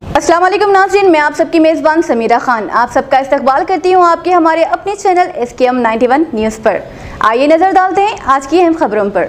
अस्सलाम वालेकुम नाज़रीन, मैं आप सबकी मेज़बान समीरा खान आप सबका इस्तकबाल करती हूँ आपके हमारे अपने चैनल SKM 91 न्यूज़ पर। आइए नज़र डालते हैं आज की अहम खबरों पर।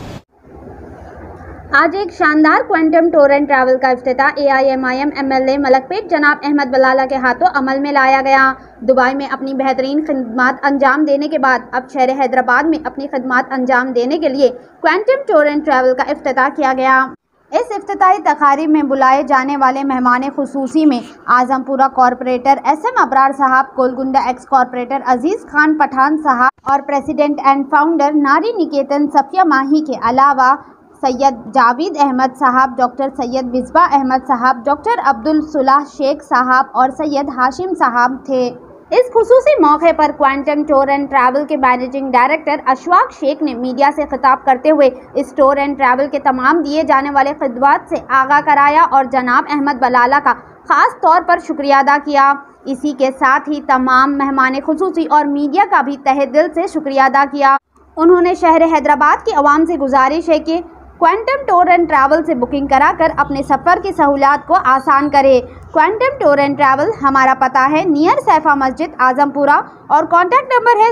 आज एक शानदार क्वांटम टूर एंड ट्रैवल का इफ्तिताह AIMIM MLA मलकपेट जनाब अहमद बलाला के हाथों अमल में लाया गया। दुबई में अपनी बेहतरीन खिदमत अंजाम देने के बाद अब शहर हैदराबाद में अपनी खिदमत अंजाम देने के लिए क्वांटम टूर एंड ट्रैवल का इफ्तिताह किया गया। इस इफ्तिताही तकारीब में बुलाए जाने वाले मेहमान खुसूसी में आजमपुरा कॉरपोरेटर SM अबरार साहब, गोलकुंडा एक्स कॉरपोरेटर अजीज़ खान पठान साहब और प्रेसिडेंट एंड फाउंडर नारी निकेतन सफिया माही के अलावा सैयद जावेद अहमद साहब, डॉक्टर सैयद बिस्बा अहमद साहब, डॉक्टर अब्दुल सुलाह शेख साहब और सैयद हाशिम साहब थे। इस खुसूसी मौके पर क्वांटम टूर एंड ट्रैवल के मैनेजिंग डायरेक्टर अशफाक शेख ने मीडिया से खिताब करते हुए इस टूर एंड ट्रैवल के तमाम दिए जाने वाले खिदमत से आगाह कराया और जनाब अहमद बलाला का ख़ास तौर पर शुक्रिया अदा किया। इसी के साथ ही तमाम मेहमान खुसूसी और मीडिया का भी तहे दिल से शुक्रिया अदा किया। उन्होंने शहर हैदराबाद की आवाम से गुजारिश है कि क्वांटम टूर एंड ट्रैवल से बुकिंग कराकर अपने सफ़र की सहूलियात को आसान करें। क्वांटम टूर एंड ट्रैवल हमारा पता है नियर सैफा मस्जिद आजमपुरा और कॉन्टैक्ट नंबर है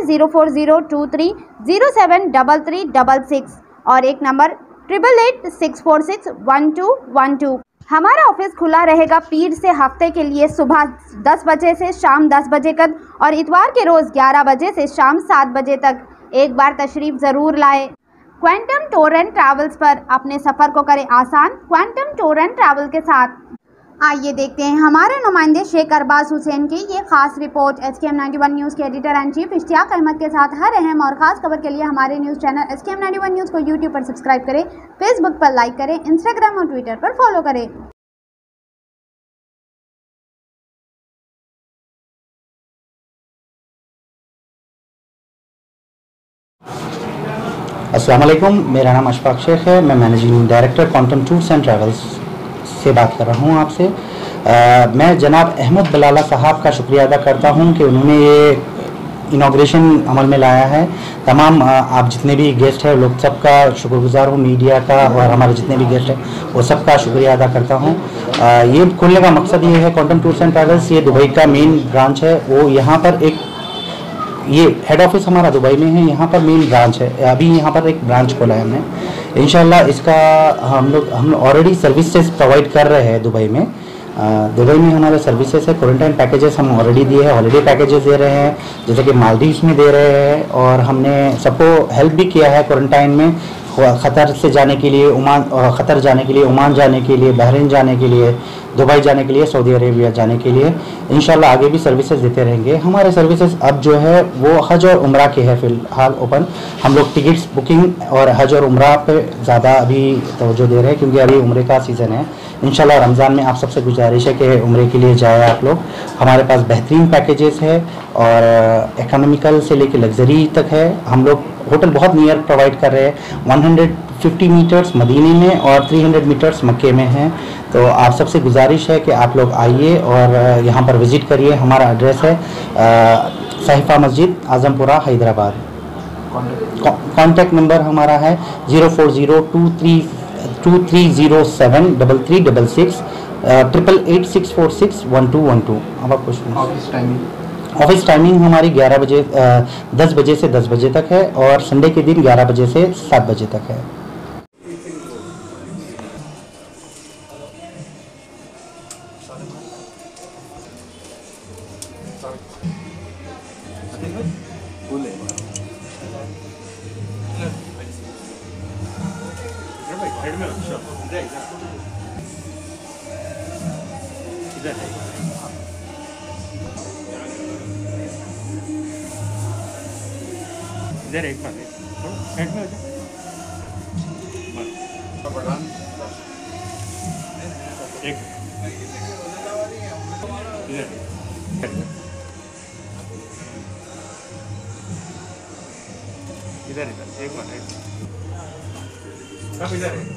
04023073366 और एक नंबर 8886461212। हमारा ऑफिस खुला रहेगा पीर से हफ्ते के लिए सुबह 10 बजे से शाम 10 बजे तक और इतवार के रोज़ 11 बजे से शाम 7 बजे तक। एक बार तशरीफ़ ज़रूर लाएँ। क्वांटम टूर एंड ट्रैवल्स पर अपने सफ़र को करें आसान क्वांटम टूर एंड ट्रैवल के साथ। आइए देखते हैं हमारे नुमाइंदे शेख अरबाज हुसैन की ये खास रिपोर्ट। SKM 91 न्यूज़ के editor and chief Ishtiyaq Ahmed के साथ हर अहम और ख़ास खबर के लिए हमारे न्यूज़ चैनल SKM 91 न्यूज़ को यूट्यूब पर सब्सक्राइब करें, फेसबुक पर लाइक करें, इंस्टाग्राम और ट्विटर पर फॉलो करें। अस्सलाम वालेकुम, मेरा नाम अशफाक शेख है। मैं managing director quantum tours and travels से बात कर रहा हूँ आपसे। मैं जनाब अहमद बलाला साहब का शुक्रिया अदा करता हूँ कि उन्होंने ये इनाग्रेशन अमल में लाया है। तमाम आप जितने भी गेस्ट हैं लोग सबका शुक्रगुजार हूँ, मीडिया का और हमारे जितने भी गेस्ट हैं वो सबका शुक्रिया अदा करता हूँ। ये खुलने का मकसद ये है, क्वांटम टूर्स एंड ट्रैवल्स ये दुबई का मेन ब्रांच है। वो यहाँ पर एक ये हेड ऑफिस हमारा दुबई में है, यहाँ पर मेन ब्रांच है। अभी यहाँ पर एक ब्रांच खोला है हमने। इंशाल्लाह इसका हम ऑलरेडी सर्विसेज प्रोवाइड कर रहे हैं दुबई में। दुबई में हमारे सर्विसेज है, क्वारंटाइन पैकेजेस हम ऑलरेडी दिए हैं, हॉलीडे पैकेजेस दे रहे हैं जैसे कि मालदीव्स में दे रहे हैं और हमने सबको हेल्प भी किया है क्वारंटाइन में, ख़तर से जाने के लिए ओमान, ख़तर जाने के लिए, ओमान जाने के लिए, बहरीन जाने के लिए, दुबई जाने के लिए, सऊदी अरेबिया जाने के लिए। इंशाल्लाह आगे भी सर्विसेज देते रहेंगे। हमारे सर्विसेज अब जो है वो हज और उम्रा के है फ़िलहाल ओपन। हम लोग टिकट्स बुकिंग और हज और उम्रा पे ज़्यादा अभी तवज्जो दे रहे हैं क्योंकि अभी उम्रे का सीज़न है। इंशाल्लाह रमज़ान में आप सबसे गुजारिश है कि उम्रे के लिए जाए आप लोग। हमारे पास बेहतरीन पैकेजेस है और इकोनॉमिकल से लेकर लग्जरी तक है। हम लोग होटल बहुत नियर प्रोवाइड कर रहे हैं। 150 मीटर्स मदीने में और 300 मीटर्स मक्के में हैं। तो आप सबसे गुजारिश है कि आप लोग आइए और यहाँ पर विज़िट करिए। हमारा एड्रेस है सैफा मस्जिद आजमपुरा हैदराबाद। कॉन्टैक्ट नंबर हमारा है 04023073366 8886461212। अब आप कुछ ऑफिस टाइमिंग हमारी 10 बजे से 10 बजे तक है और संडे के दिन 11 बजे से 7 बजे तक है। इधर एक बार साइड में हो जाए। एक इधर इधर एक बार सब इधर है।